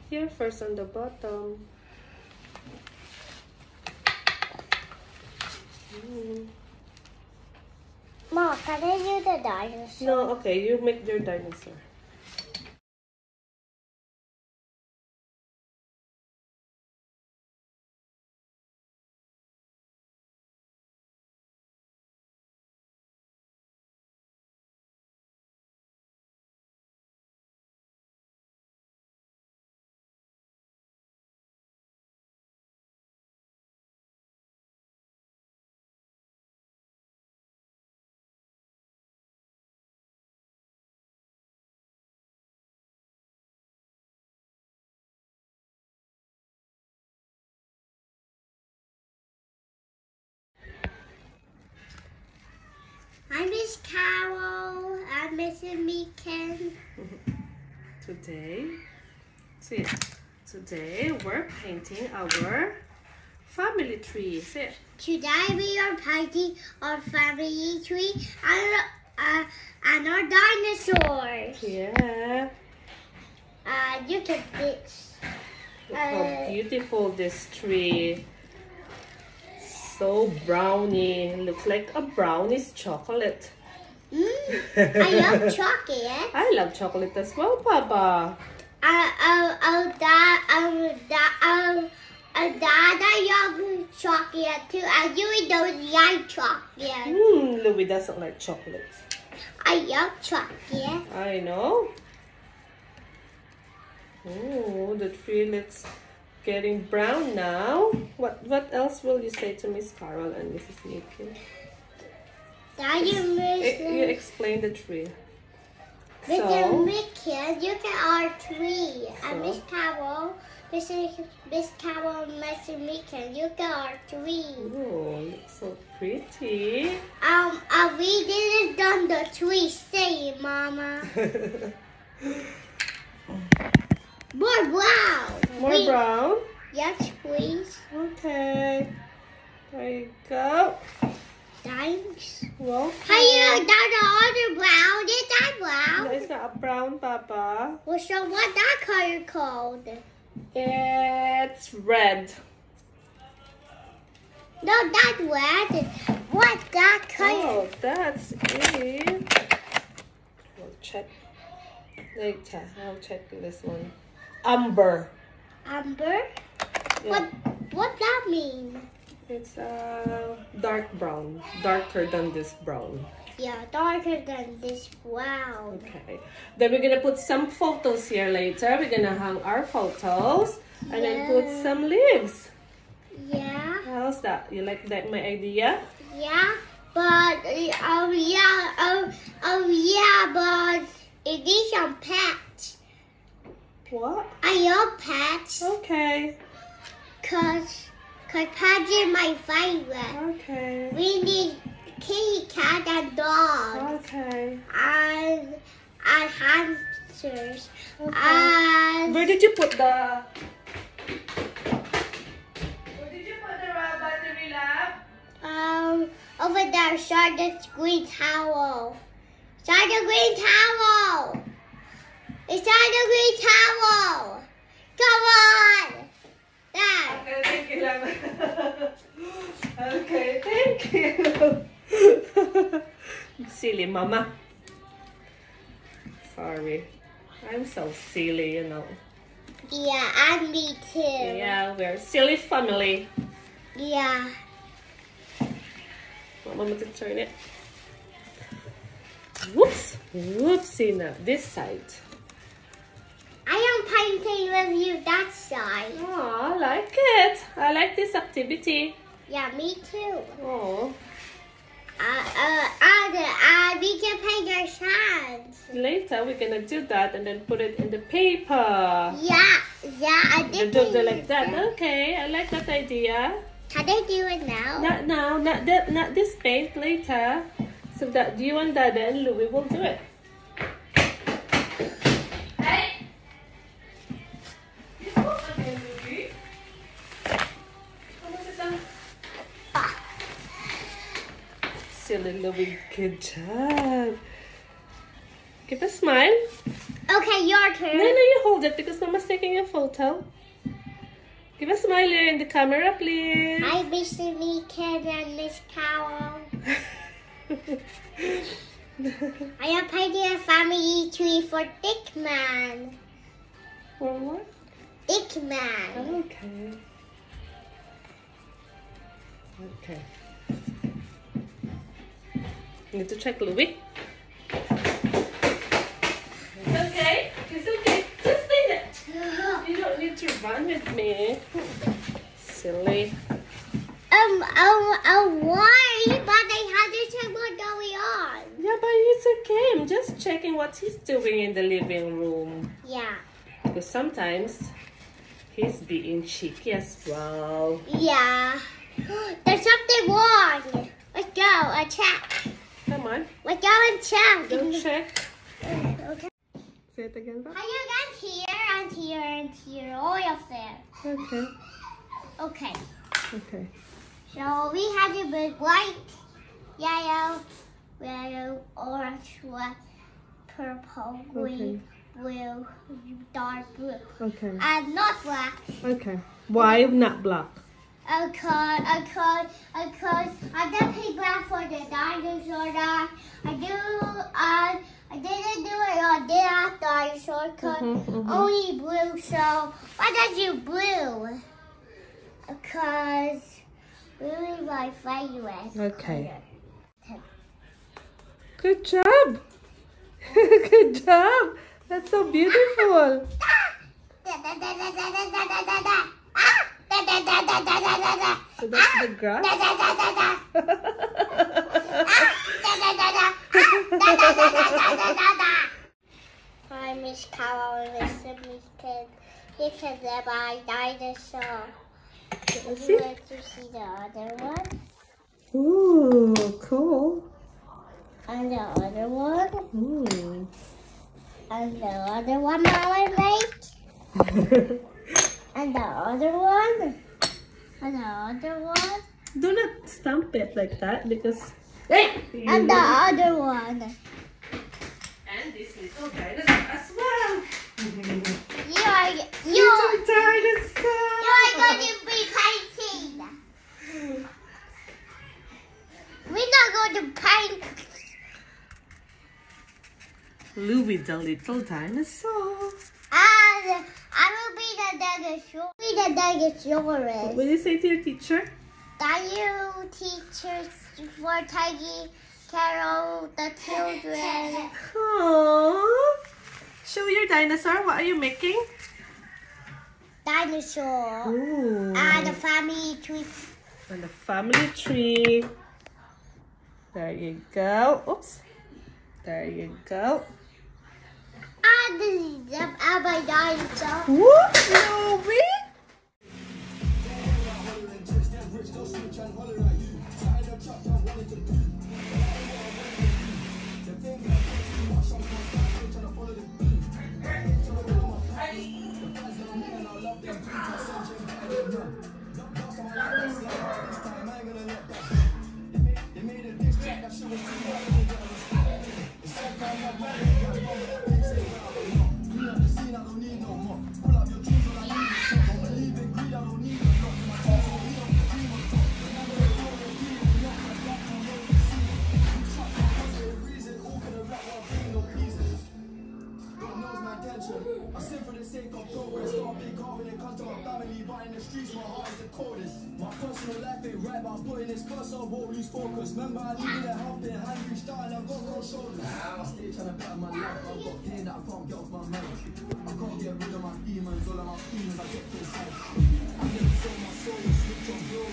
here first on the bottom. Mom, can I do the dinosaur? No, okay, you make your dinosaur. I'm Miss Carol. I'm Mr. Meekin. Today we're painting our family tree. See? Today we are painting our family tree and our dinosaurs. Yeah. Look at this. Look how beautiful this tree. So brownie. Looks like a brownish chocolate. I love chocolate. I love chocolate as well, Papa. Dad, I love chocolate too. I really don't like chocolate. Louis doesn't like chocolate. I love chocolate. I know. Oh, the tree looks getting brown now. What else will you say to Miss Carol and Mrs. Meekin? You explain the tree. Mr. Meekin, look at our tree. And Miss Carol, Miss Carol and Mr. Meekin, look at our tree. Oh, looks so pretty. We didn't done the tree. Say it, Mama. More brown. More brown? Yes, please. Okay. There you go. Thanks. Well, Hey, you done the other brown. Is that brown? no, it's not a brown, Papa. Well, so what that color called? It's red. No, that's red. What's that color? Oh, that's it. We'll check later. I'll check this one. Amber. Amber? Yeah. What that mean? It's dark brown. Darker than this brown. Yeah, darker than this brown. Okay. Then we're gonna put some photos here later. We're gonna hang our photos and then put some leaves. Yeah. How's that? You like that my idea? Yeah, but but it needs some pets. What? I love pets. Okay. Cause pets is my favorite. Okay. We need kitty, cat, and dog, Okay. and hamsters. Okay. And Where did you put the battery lab? over there, Charlotte's green towel. Charlotte green towel. It's Charlotte green towel. Come on. There. Okay, thank you, love. Okay, thank you. Silly mama. Sorry. I'm so silly, you know. Yeah, and me too. Yeah, we're a silly family. Yeah. Want Mama to turn it? Whoops! Whoopsie now. This side. I am painting with you that side. Oh, I like it. I like this activity. Yeah, me too. Oh. We can paint our hands. Later, we're gonna do that and then put it in the paper. Yeah, I You did do like that. Okay, I like that idea. Can I do it now? Not now, not this paint. Later. So that you and Dada and Louie will do it. Hey. This one again, Louie. Silly Louie, good job. Give a smile. Okay, your turn. No, you hold it because Mama's taking a photo. Give a smile here in the camera, please. Hi, Mr. Meekin and Miss Carol. I am painting a family tree for Dickman. For what? Dickman. Okay. Okay. Need to check Louis. It's okay. It's okay. Just stay there. You don't need to run with me. Silly. Why? But I had to check what's going on. Yeah, but it's okay. I'm just checking what he's doing in the living room. Yeah. Because sometimes he's being cheeky as well. Yeah. There's something wrong. Let's go and check. Come on. Let's go and check. Go check. Okay. Say it again, Bob. Are you and here and here and here? All of them. Okay. Okay. Okay. So we have to put white, yellow, orange, red, purple, green, blue, dark blue. Okay. And not black. Okay. Why not black? Because I didn't pick black for the dinosaur that I didn't do it on that dinosaur because only blue. So why did you blue? Because blue is my favorite. Okay. Good job. Good job. That's so beautiful. So that's the grass? Hi, Miss Carol and Mr. Meekin. You can live my dinosaur. Would you like to see the other one? Ooh, cool. And the other one? Ooh. And the other one I make? And the other one? And the other one? Do not stamp it like that because... Hey! And the other one? And this little dinosaur as well. Little Little dinosaur! You're going to be painting. We're not going to paint. Louis the little dinosaur. And I will be the dinosaur. What will you say to your teacher? Thank you, teachers, for taking care of the children. Aww. Show your dinosaur. What are you making? Dinosaur. Ooh. And the family tree. And the family tree. There you go. Oops. There you go. And my dinosaur. Whoop, Louis. I sing for the sake of progress. Got a big heart when it comes to my family, but in the streets my heart is the coldest. My personal life ain't right, but I'm putting this first, so I won't lose focus. Remember I needed a helping hand, reached out and I got no shoulders. I stay trying to better my life, I've got pain that I can't get off my mind. I can't get rid of my demons, all of my feelings I get inside. I never sold my soul, switch on blow.